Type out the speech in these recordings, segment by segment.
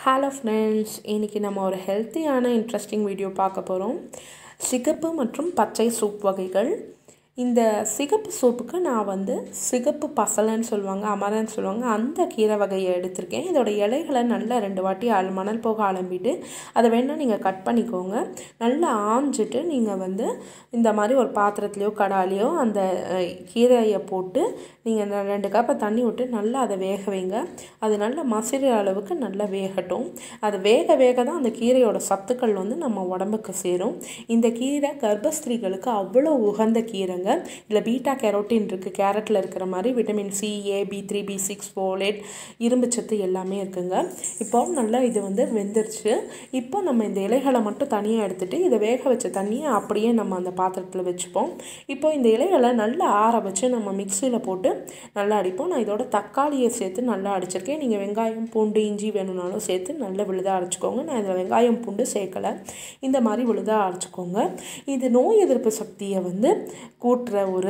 Hello friends, இன்னைக்கு நம்ம ஒரு ஹெல்த்தியான இன்ட்ரெஸ்டிங் வீடியோ பார்க்க போகிறோம். சிகப்பு மற்றும் பச்சை சூப் வகைகள். இந்த சிகப்பு சூப்புக்கு நான் சிகப்பு பசலைன்னு சொல்லுவாங்க, அமரன்னு சொல்லுவாங்க, அந்த கீரை வகையை எடுத்திருக்கேன். இதோட இலைகளை நல்லா 2 வாட்டி மணல் போக அலம்பிட்டு அதை வேணால் நீங்கள் கட் பண்ணிக்கோங்க. நல்லா ஆஞ்சிட்டு நீங்கள் இந்த மாதிரி ஒரு பாத்திரத்துலையோ கடாலையோ அந்த கீரையை போட்டு நீங்கள் 2 கப் தண்ணி விட்டு நல்லா அதை வேக வைங்க. அது நல்லா மசிற அளவுக்கு நல்லா வேகட்டும். அது வேக வேக தான் அந்த கீரையோட சத்துக்கள் நம்ம உடம்புக்கு சேரும். இந்த கீரை கர்ப்பஸ்திரீகளுக்கு அவ்வளோ உகந்த கீரைங்க. இதில் பீட்டா கேரோட்டின் இருக்குது, கேரட்டில் இருக்கிற மாதிரி விட்டமின் சி, ஏ, B3, B6, ஃபோலேட், இரும்பு சத்து எல்லாமே இருக்குங்க. இப்போ நல்லா இது வெந்துருச்சு. இப்போ நம்ம இந்த இலைகளை மட்டும் தனியாக எடுத்துகிட்டு இதை வேக வச்ச தண்ணியை அப்படியே நம்ம அந்த பாத்திரத்தில் வச்சுப்போம். இப்போ இந்த இலைகளை நல்லா ஆற வச்சு நம்ம மிக்சியில் போட்டு நல்லா அடிப்போம். நான் இதோட தக்காளியை சேர்த்து நல்லா அடிச்சிருக்கேன். நீங்கள் வெங்காயம், பூண்டு, இஞ்சி வேணும்னாலும் சேர்த்து நல்லா விழுதாக அரைச்சிக்கோங்க. நான் இதில் வெங்காயம், பூண்டு சேர்க்கலை. இந்த மாதிரி விழுதாக அரைச்சிக்கோங்க. இது நோய் எதிர்ப்பு சக்தியை கூட்டுற ஒரு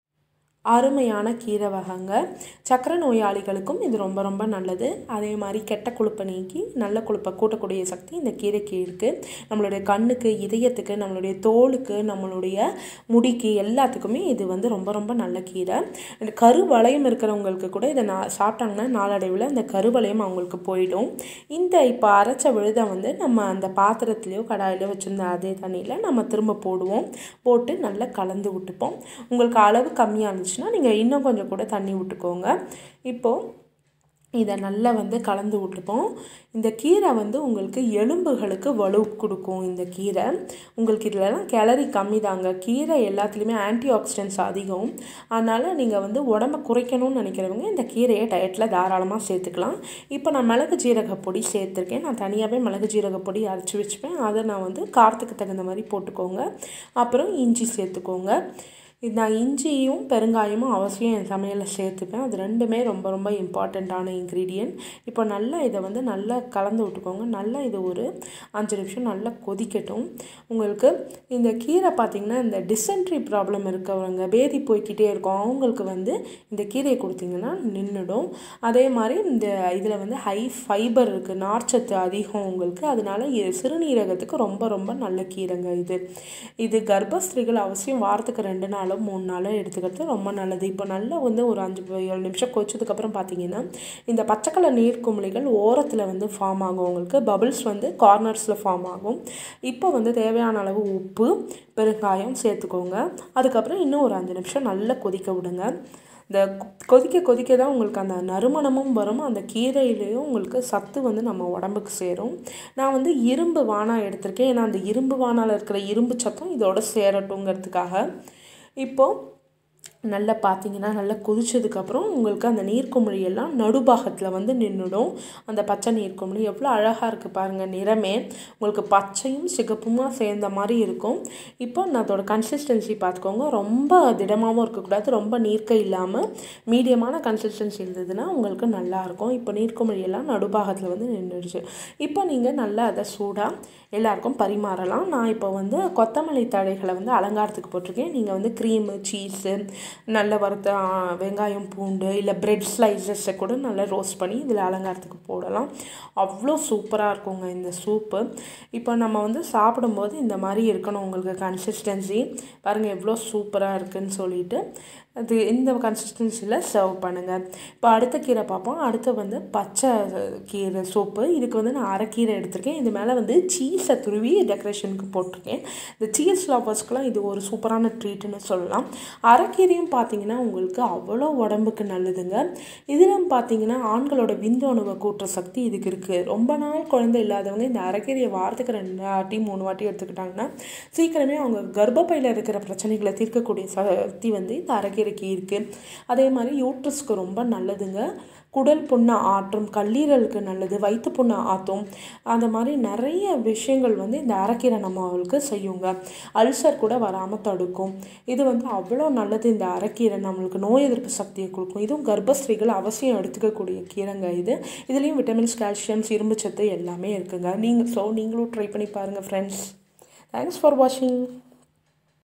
அருமையான கீரை வகைங்க. சக்கரை நோயாளிகளுக்கும் இது ரொம்ப ரொம்ப நல்லது. அதே மாதிரி கெட்ட கொழுப்பை நீக்கி நல்ல கொழுப்பை கூட்டக்கூடிய சக்தி இந்த கீரைக்கு இருக்குது. நம்மளுடைய கண்ணுக்கு, இதயத்துக்கு, நம்மளுடைய தோலுக்கு, நம்மளுடைய முடிக்கு எல்லாத்துக்குமே இது ரொம்ப ரொம்ப நல்ல கீரை. கருவளையம் இருக்கிறவங்களுக்கு கூட இதை சாப்பிட்டாங்கன்னா நாளடைவில் அந்த கருவளையம் அவங்களுக்கு போயிடும். இந்த இப்போ அரைச்ச விழுதை நம்ம அந்த பாத்திரத்துலையோ கடாயிலையோ வச்சுருந்த அதே தண்ணியில் நம்ம திரும்ப போட்டு நல்லா கலந்து விட்டுப்போம். உங்களுக்கு அளவு கம்மியாக இருந்துச்சு நீங்கள் இன்னும் கொஞ்சம் கூட தண்ணி விட்டுக்கோங்க. இப்போது இதை நல்லா கலந்து விட்டுப்போம். இந்த கீரை உங்களுக்கு எலும்புகளுக்கு வலு கொடுக்கும். இந்த கீரை உங்களுக்கு இதிலலாம் கேலரி கம்மி தாங்க. கீரை எல்லாத்துலேயுமே ஆன்டி ஆக்சிடென்ட்ஸ் அதிகம். அதனால் நீங்கள் உடம்பை குறைக்கணும்னு நினைக்கிறவங்க இந்த கீரையை டயட்டில் தாராளமாக சேர்த்துக்கலாம். இப்போ நான் மிளகு ஜீரக பொடி சேர்த்துருக்கேன். நான் தனியாகவே மிளகு ஜீரக பொடி அரைச்சி வச்சுப்பேன். அதை நான் காரத்துக்கு தகுந்த மாதிரி போட்டுக்கோங்க. அப்புறம் இஞ்சி சேர்த்துக்கோங்க. நான் இஞ்சியும் பெருங்காயமும் அவசியம் என் சமையலில் சேர்த்துப்பேன். அது ரெண்டுமே ரொம்ப ரொம்ப இம்பார்ட்டண்ட்டான இன்க்ரீடியன்ட். இப்போ நல்லா இதை நல்லா கலந்து விட்டுக்கோங்க. நல்லா இது ஒரு 5 நிமிஷம் நல்லா கொதிக்கட்டும். உங்களுக்கு இந்த கீரை பார்த்திங்கன்னா இந்த டிசென்ட்ரி ப்ராப்ளம் இருக்கவங்க, பேதி போய்கிட்டே இருக்கும், அவங்களுக்கு இந்த கீரையை கொடுத்திங்கன்னா நின்றுடும். அதே மாதிரி இந்த இதில் ஹை ஃபைபர் இருக்குது, நார்ச்சத்து அதிகம் உங்களுக்கு. அதனால சிறுநீரகத்துக்கு ரொம்ப ரொம்ப நல்ல கீரைங்க இது கர்ப்பஸ்திரீகள் அவசியம் வாரத்துக்கு 2 நாளோ 3 நாளோ எடுத்துக்கிறது ரொம்ப நல்லது. இப்போ நல்லா ஒரு 5-7 நிமிஷம் கொச்சதுக்கப்புறம் பார்த்தீங்கன்னா இந்த பச்சை கலர் நீர்க்குமிழிகள் ஓரத்தில் ஃபார்ம் ஆகும். உங்களுக்கு பபிள்ஸ் கார்னர்ஸில் ஃபார்ம் ஆகும். இப்போ தேவையான அளவு உப்பு, பெருங்காயம் சேர்த்துக்கோங்க. அதுக்கப்புறம் இன்னும் ஒரு 5 நிமிஷம் நல்லா கொதிக்க விடுங்க. இந்த கொதிக்க தான் உங்களுக்கு அந்த நறுமணமும் வரும். அந்த கீரையிலையும் உங்களுக்கு சத்து நம்ம உடம்புக்கு சேரும். நான் இரும்பு வானா எடுத்திருக்கேன். ஏன்னா அந்த இரும்பு வானாவில் இருக்கிற இரும்பு சத்தம் இதோட சேரட்டுங்கிறதுக்காக. இப்போது நல்லா பார்த்தீங்கன்னா நல்லா கொதிச்சதுக்கப்புறம் உங்களுக்கு அந்த நீர்க்குமிழியெல்லாம் நடுபாகத்தில் நின்றுடும். அந்த பச்சை நீர்க்குமிழி எவ்வளோ அழகாக இருக்குது பாருங்கள். நிறமே உங்களுக்கு பச்சையும் சிகப்புமாக சேர்ந்த மாதிரி இருக்கும். இப்போ நான் அதோட கன்சிஸ்டன்சி பார்த்துக்கோங்க. ரொம்ப திடமாகவும் இருக்கக்கூடாது, ரொம்ப நீர்க்க இல்லாமல் மீடியமான கன்சிஸ்டன்சி இருந்ததுன்னா உங்களுக்கு நல்லாயிருக்கும். இப்போ நீர்க்குமிழியெல்லாம் நடுபாகத்தில் நின்றுடுச்சு. இப்போ நீங்கள் நல்லா அதை சூடாக எல்லாருக்கும் பரிமாறலாம். நான் இப்போ கொத்தமல்லி தழைகளை அலங்காரத்துக்கு போட்டிருக்கேன். நீங்கள் க்ரீமு, சீஸு, நல்ல வறுத்த வெங்காயம், பூண்டு, இல்லை பிரெட் ஸ்லைசஸை கூட நல்லா ரோஸ்ட் பண்ணி இதில் அலங்காரத்துக்கு போடலாம். அவ்வளோ சூப்பராக இருக்குங்க இந்த சூப்பு. இப்போ நம்ம சாப்பிடும்போது இந்த மாதிரி இருக்கணும் உங்களுக்கு கன்சிஸ்டன்சி. பாருங்கள் எவ்வளோ சூப்பராக இருக்குதுன்னு சொல்லிட்டு அது இந்த கன்சிஸ்டன்சியில் சர்வ் பண்ணுங்கள். இப்போ அடுத்த கீரை பார்ப்போம். அடுத்து பச்சை கீரை சூப்பு. இதுக்கு நான் அரைக்கீரை எடுத்திருக்கேன். இது மேலே சீஸை துருவி டெக்கரேஷனுக்கு போட்டிருக்கேன். இந்த சீஸ் லவர்ஸ்க்கெலாம் இது ஒரு சூப்பரான ட்ரீட்டுன்னு சொல்லலாம். அரைக்கீரையும் பார்த்திங்கன்னா உங்களுக்கு அவ்வளோ உடம்புக்கு நல்லதுங்க. இதிலும் பார்த்திங்கன்னா ஆண்களோட விந்தணுவை கூட்டுற சக்தி இதுக்கு இருக்குது. ரொம்ப நாள் குழந்தை இல்லாதவங்க இந்த அரைக்கீரையை வாரத்துக்கு 2 வாட்டி 3 வாட்டி எடுத்துக்கிட்டாங்கன்னா சீக்கிரமே அவங்க கர்ப்பப்பையில் இருக்கிற பிரச்சனைகளை தீர்க்கக்கூடிய சக்தி இந்த அரைக்கீரை இருக்குது. அதே மாதிரி யூட்ரஸ்க்கு ரொம்ப நல்லதுங்க. குடல் புண்ணை ஆற்றும், கல்லீரலுக்கு நல்லது, வயிற்று புண்ணை ஆற்றும். அந்த மாதிரி நிறைய விஷயங்கள் இந்த அரைக்கீரை நம்மளுக்கு செய்யுங்க. அல்சர் கூட வராமல் தடுக்கும். இது அவ்வளோ நல்லது. இந்த அரைக்கீரை நம்மளுக்கு நோய் எதிர்ப்பு சக்தியை கொடுக்கும். இதுவும் கர்ப்பஸ்திரீகள் அவசியம் எடுத்துக்கக்கூடிய கீரைங்க இதுலேயும் விட்டமின்ஸ், கால்சியம்ஸ், இரும்பு சத்து எல்லாமே இருக்குங்க. நீங்களும் ட்ரை பண்ணி பாருங்கள் ஃப்ரெண்ட்ஸ். தேங்க்ஸ் ஃபார் வாட்சிங்.